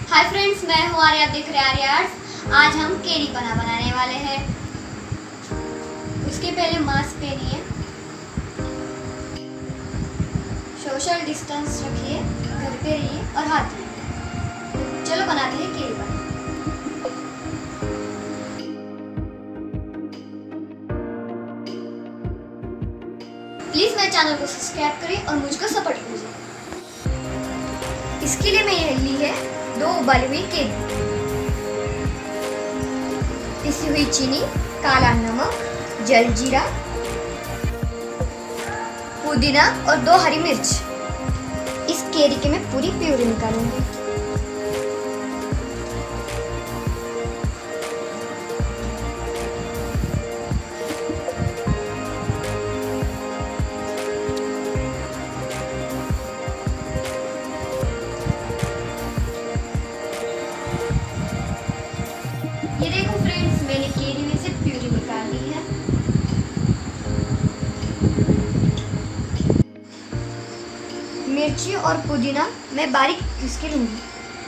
Hi friends, मैं हूँ आर्या, आप देख रहे हैं आर्या आर्ट्स। आज हम केरी पना बनाने वाले हैं। उसके पहले मास्क पहनिए, सोशल डिस्टेंस रखिए, घर पे रहिए और हाथ धोइए। चलो बनाते हैं केरी पना। प्लीज मेरे चैनल को सब्सक्राइब करें और मुझको सपोर्ट कीजिए। इसके लिए मैं ली है 2 उबाली हुई केरी, पिसी हुई चीनी, काला नमक, जलजीरा, पुदीना और 2 हरी मिर्च। इस केरी की मैं पूरी प्यूरी निकालूंगी। ये देखो फ्रेंड्स, मैंने केरी में से प्यूरी निकाल ली है। मिर्ची और पुदीना मैं बारीक पीस के लूंगी।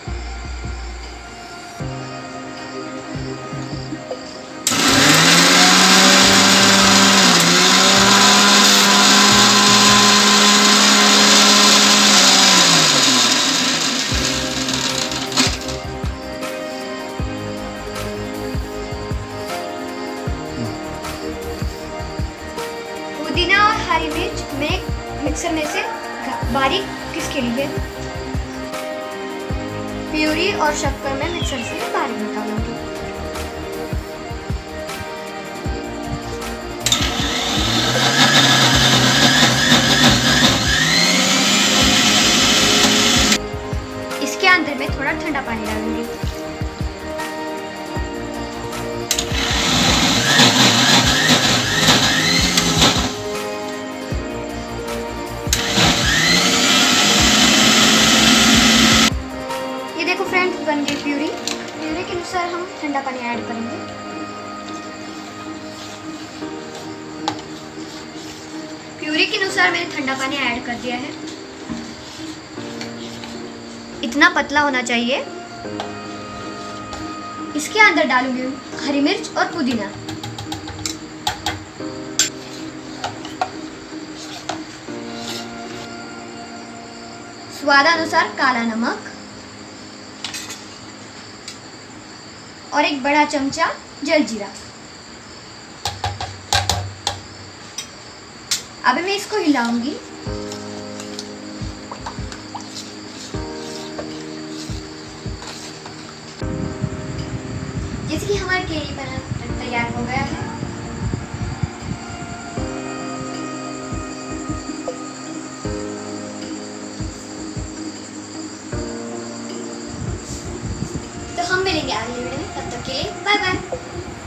पुदीना और हरी मिर्च मैं मिक्सर में से बारीक पीस के लिए प्यूरी और शक्कर में मिक्सर से बारीक निकालूंगी। इसके अंदर मैं थोड़ा ठंडा पानी डालूंगी। फ्रेंड्स, बन गई प्यूरी। प्यूरी के अनुसार हम ठंडा पानी ऐड करेंगे। प्यूरी के अनुसार मैंने ठंडा पानी ऐड कर दिया है। इतना पतला होना चाहिए। इसके अंदर डालूंगी हरी मिर्च और पुदीना। स्वादानुसार काला नमक और 1 बड़ा चमचा जलजीरा। अब मैं इसको हिलाऊंगी। जैसे कि हमारा केरी पना तैयार हो गया है। तो हम मिलेंगे अगले वीडियो में, तब तक के लिए बाय बाय।